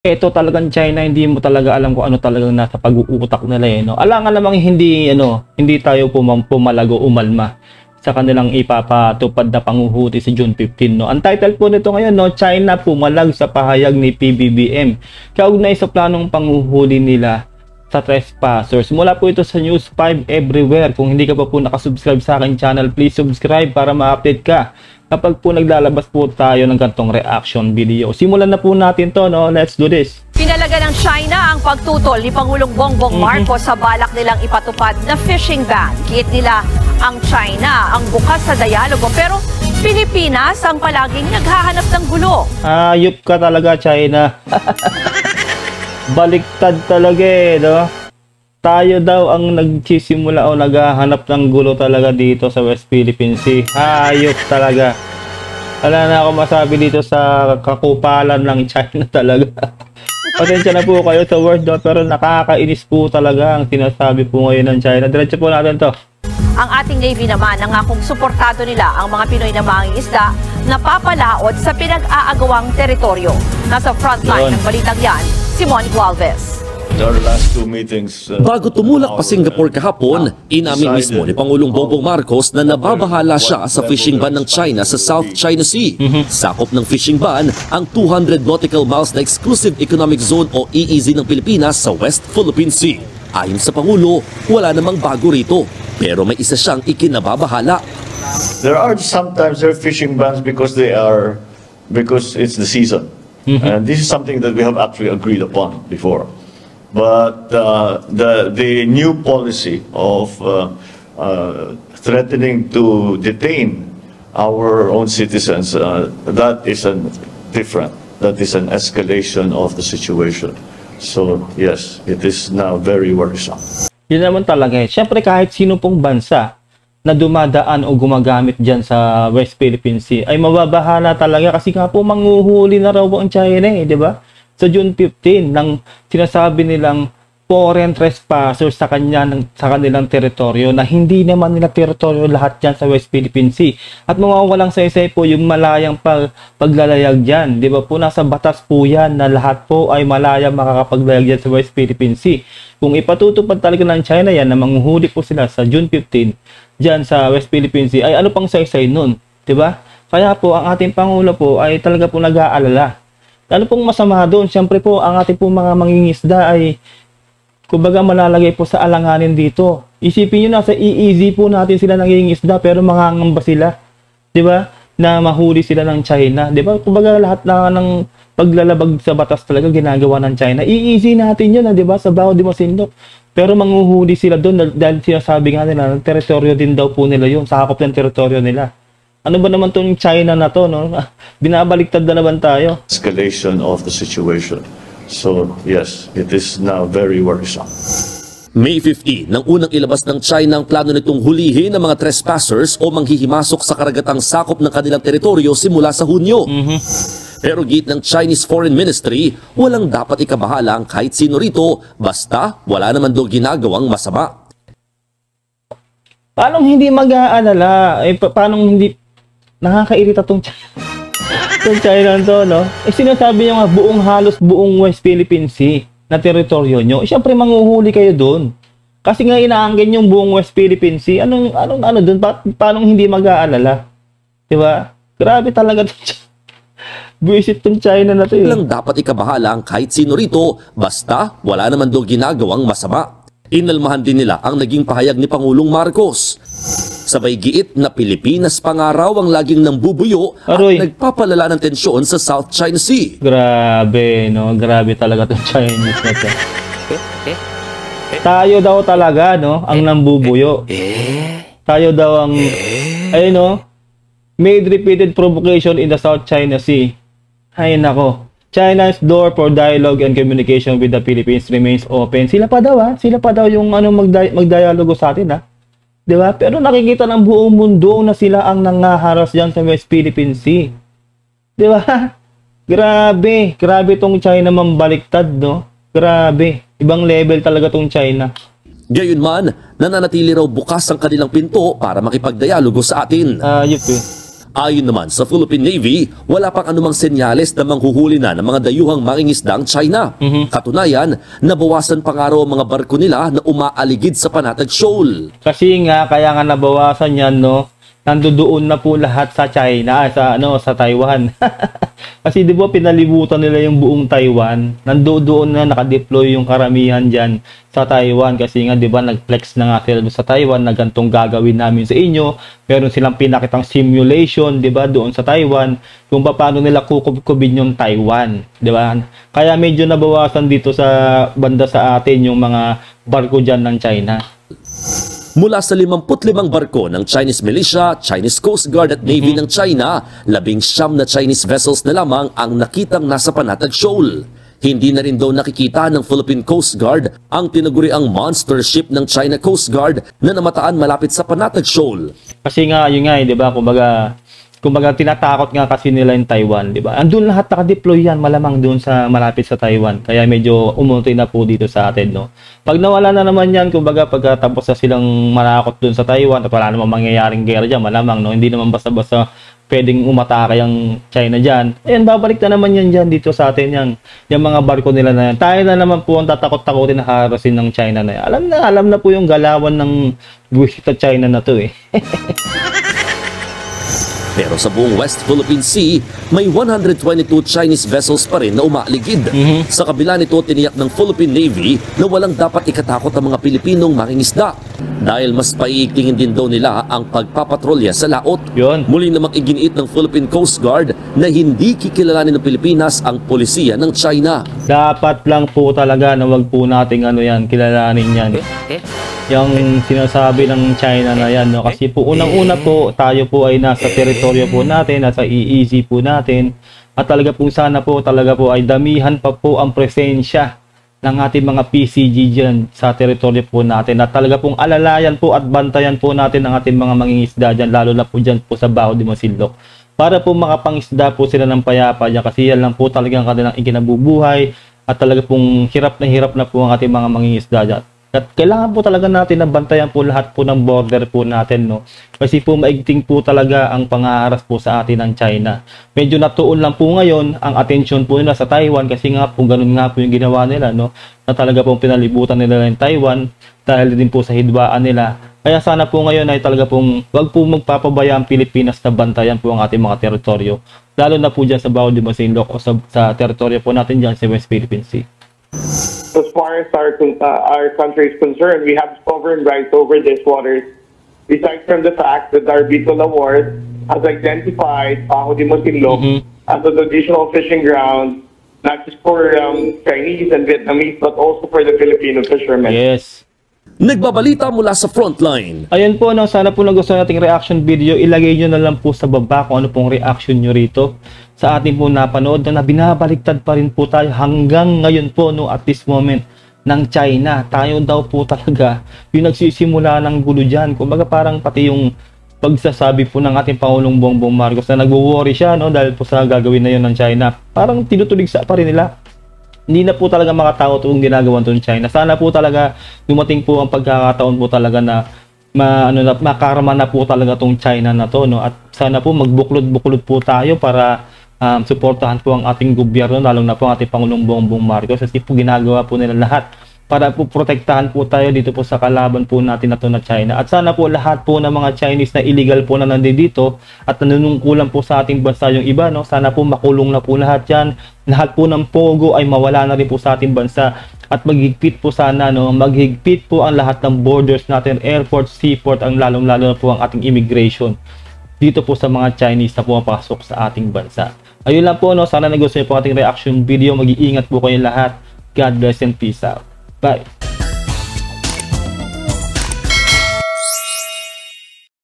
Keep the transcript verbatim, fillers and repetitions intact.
Ito talagang China, hindi mo talaga alam kung ano talagang nasa pag-uutak nila eh, no? Alangan namang hindi, ano, hindi tayo pum pumalago umalma sa kanilang ipapatupad na panguhuli sa June fifteen, no? Ang title po nito ngayon, no, China pumalag sa pahayag ni P B B M kaugnay sa planong panguhuli nila sa trespassers. Mula po ito sa News five everywhere. Kung hindi ka pa po nakasubscribe sa aking channel, please subscribe para ma-update ka kapag po naglalabas po tayo ng gantong reaction video. Simulan na po natin to, no? Let's do this. Pinalaga ng China ang pagtutol ni Pangulong Bongbong Marcos mm-hmm. sa balak nilang ipatupad na fishing ban. Kiit nila ang China ang bukas sa dialogo, pero Pilipinas ang palaging naghahanap ng gulo. Ayop ka talaga, China. Baliktad talaga eh, no? Tayo daw ang nagsisimula o naghahanap ng gulo talaga dito sa West Philippine Sea. Hayop talaga. Wala na ako masabi dito sa kakupalan ng China talaga. Pasensya na po kayo sa word, pero nakakainis po talaga ang sinasabi po ngayon ng China. Diretso po natin to. Ang ating Navy naman, nangakong suportado nila ang mga Pinoy na mangingisda na papalaot sa pinag-aagawang teritoryo. Nasa frontline ng balitang yan, si Monique Walvez. Bago tumulak pa Singapore kahapon, inamin mismo ni Pangulong Bongbong Marcos na nababahala siya sa fishing ban ng China sa South China Sea. Sakop ng fishing ban ang two hundred nautical miles na Exclusive Economic Zone o E E Z ng Pilipinas sa West Philippine Sea. Ayon sa Pangulo, wala namang bago rito, pero may isa siyang ikinababahala. There are sometimes there are fishing bans because they are because it's the season. Mm-hmm. And this is something that we have actually agreed upon before. But uh, the the new policy of uh, uh, threatening to detain our own citizens, uh, that is an different. That is an escalation of the situation. So yes, it is now very worrisome. Yun naman talaga eh. Siyempre kahit sino pong bansa na dumadaan o gumagamit dyan sa West Philippine Sea ay mababahala talaga kasi nga po manguhuli na raw ang China eh, di ba? Sa June fifteen, nang sinasabi nilang foreign trespassers sa, kanya, sa kanilang teritoryo na hindi naman nila teritoryo lahat dyan sa West Philippine Sea. At mawawalang saysay po yung malayang pag, paglalayag dyan. Di ba po, nasa batas po yan na lahat po ay malayang makakapaglayag dyan sa West Philippine Sea. Kung ipatutupad talaga ng China yan na manguhuli po sila sa June fifteen dyan sa West Philippine Sea, ay ano pang saysay nun? Di ba? Kaya po, ang ating Pangulo po ay talaga po nag-aalala. Ano pong masama doon? Siyempre po, ang ating po mga mangingisda ay kumbaga malalagay po sa alanganin dito. Isipin nyo na, sa E E Z po natin sila nangingisda pero mangangamba sila. Di ba? Na mahuli sila ng China. Di ba? Kumbaga lahat na ng paglalabag sa batas talaga ginagawa ng China. E E Z natin yun, di ba? Sa Bao de Masinloc. Pero manguhuli sila doon dahil sinasabi nga nila, teritoryo din daw po nila yun. Sakop ng teritoryo nila. Ano ba naman itong China na to, no? Binabaliktad na naman tayo. Escalation of the situation. So, yes, it is now very worrisome. May fifteenth, nang unang ilabas ng China ang plano nitong hulihin ng mga trespassers o manghihimasok sa karagatang sakop ng kanilang teritoryo simula sa Hunyo. Mm-hmm. Pero git ng Chinese Foreign Ministry, walang dapat ikabahala ang kahit sino rito, basta wala naman daw ginagawang masama. Paano hindi mag-aalala? Eh, pa paano hindi nakakairita tong China? Tong China to, no? Eh, sinasabi nyo nga, buong halos buong West Philippine Sea na teritoryo nyo. Eh, syempre, manguhuli kayo doon. Kasi nga inaangkin yung buong West Philippine Sea. Anong, anong, ano doon? Pa paano hindi mag-aalala? Diba? Grabe talaga tong China. Buisit tong China na to, eh. Walang dapat ikabahala ang kahit sino rito, basta wala naman daw ginagawang masama. Inalmahan din nila ang naging pahayag ni Pangulong Marcos. Sabay giit na Pilipinas pa nga raw ang laging nambubuyo at Aroy. nagpapalala ng tensyon sa South China Sea. Grabe, no? Grabe talaga itong Chinese na to. Tayo daw talaga, no? Ang nambubuyo. Tayo daw ang, ayun, no? Made repeated provocation in the South China Sea. Ay, nako. China's door for dialogue and communication with the Philippines remains open. Sila pa daw, ha? Sila pa daw yung ano, magdi magdialogo sa atin, ha? Diba? Pero nakikita ng buong mundo na sila ang nangaharas dyan sa West Philippine Sea. Diba? Grabe. Grabe tong China mambaliktad, no? Grabe. Ibang level talaga tong China. Gayunman, nananatili raw bukas ang kanilang pinto para makipagdialogo sa atin. Ayop eh. Ayon naman sa Philippine Navy, wala pang anumang senyales na manghuhuli na ng mga dayuhang mangingisda ang China. Mm-hmm. Katunayan, nabawasan pa nga raw ang mga barko nila na umaaligid sa Panatag Shoal. Kasi nga, kaya nga nabawasan yan, no? Nandoon na po lahat sa China, sa ano, sa Taiwan. Kasi di ba pinalibutan nila yung buong Taiwan? Nandoon na nakadeploy yung karamihan diyan sa Taiwan kasi nga di ba nag-flex na nga sila sa Taiwan na gantong gagawin namin sa inyo. Meron silang pinakitang simulation, di ba, doon sa Taiwan kung paano nila kukubkubin yung Taiwan, di ba? Kaya medyo nabawasan dito sa banda sa atin yung mga barko diyan ng China. Mula sa limampu't limang barko ng Chinese militia, Chinese Coast Guard at Navy mm-hmm. ng China, labing siyam na Chinese vessels na lamang ang nakitang nasa Panatag Shoal. Hindi na rin daw nakikita ng Philippine Coast Guard ang tinaguriang monster ship ng China Coast Guard na namataan malapit sa Panatag Shoal. Kasi nga, yun nga, di ba, kumbaga, kumbaga tinatakot nga kasi nila yung Taiwan, di ba? Andun lahat nakadeploy yan, malamang doon sa malapit sa Taiwan. Kaya medyo umunti na po dito sa atin, no? Pag nawala na naman yan, kumbaga pagkatapos na silang manakot doon sa Taiwan at wala namang mangyayaring gera dyan, malamang, no? Hindi naman basta-basta pwedeng umatake yung China dyan. Ayan, babalik na naman yan dyan dito sa atin, yan. Yung mga barko nila na yan. Tayo na naman po ang tatakot-takotin na harasin ng China na yan. Alam na, alam na po yung galawan ng buwisit sa China na to, eh. Pero sa buong West Philippine Sea, may one hundred twenty-two Chinese vessels pa rin na umaaligid. Mm-hmm. Sa kabila nito, tiniyak ng Philippine Navy na walang dapat ikatakot ang mga Pilipinong mangingisda dahil mas paiiklingin din daw nila ang pagpapatrolya sa laot. Yun. Muli namang iginiit ng Philippine Coast Guard na hindi kikilalanin ng Pilipinas ang polisiya ng China. Dapat lang po talaga na wag po nating ano yan, kilalanin yan. Eh, eh. Yung sinasabi ng China na yan, no? Kasi po unang-una po, tayo po ay nasa teritoryo po natin, nasa E E Z po natin, at talaga po sana po, talaga po ay damihan pa po ang presensya ng ating mga P C G dyan sa teritoryo po natin, at talaga pong alalayan po at bantayan po natin ang ating mga mangingisda dyan, lalo na po dyan po sa Baho de Masinloc, para po makapangisda po sila ng payapa dyan, kasi yan lang po talagang kanilang ikinabubuhay, at talaga pong hirap na hirap na po ang ating mga mangingisda dyan. At kailangan po talaga natin na bantayan po lahat po ng border po natin, no? Kasi po maigting po talaga ang pangaharas po sa atin ng China. Medyo natuon lang po ngayon ang atensyon po nila sa Taiwan kasi nga po ganun nga po yung ginawa nila, no? Na talaga pong pinalibutan nila ng Taiwan dahil din po sa hidwaan nila. Kaya sana po ngayon ay talaga pong wag po magpapabaya ang Pilipinas na bantayan po ang ating mga teritoryo. Lalo na po dyan sa Baho de Masinloc o sa, sa teritoryo po natin dyan sa West Philippine Sea. As far as our, uh, our country is concerned, we have sovereign rights over these waters. Besides from the fact that our Bicol Award has identified Baho de Masinloc mm-hmm. as a traditional fishing ground, not just for um, Chinese and Vietnamese, but also for the Filipino fishermen. Yes. Nagbabalita mula sa frontline. Ayun po, no, sana po nagustuhan nating reaction video, ilagay nyo na lang po sa baba kung ano pong reaction nyo rito sa ating po napanood na binabaliktad pa rin po tayo hanggang ngayon po, no, at this moment ng China. Tayo daw po talaga yung nagsisimula ng gulo dyan. Kumbaga parang pati yung pagsasabi po ng ating Pangulong Bongbong Marcos na nagwo-worry siya, no, dahil po sa gagawin na yun ng China. Parang tinutuligsa pa rin nila. Hindi na po talaga makatao itong ginagawa itong China. Sana po talaga dumating po ang pagkakataon po talaga na ma, ano na, makarama na po talaga itong China na to, no? At sana po magbuklod-buklod po tayo para um, suportahan po ang ating gobyerno, lalong na po ang ating Pangulong Bongbong Marcos, kasi po ginagawa po nila lahat para po protektahan po tayo dito po sa kalaban po natin na to na China. At sana po lahat po ng mga Chinese na illegal po na nandito at nanunungkulan po sa ating bansa yung iba, no? Sana po makulong na po lahat yan. Lahat po ng pogo ay mawala na rin po sa ating bansa. At maghigpit po sana, no? Maghigpit po ang lahat ng borders natin, airport, seaport, ang lalong-lalo na po ang ating immigration dito po sa mga Chinese na pumapasok sa ating bansa. Ayun lang po, no? Sana nagustuhan po ating reaction video. Mag-iingat po kayo lahat. God bless and peace out. Bye.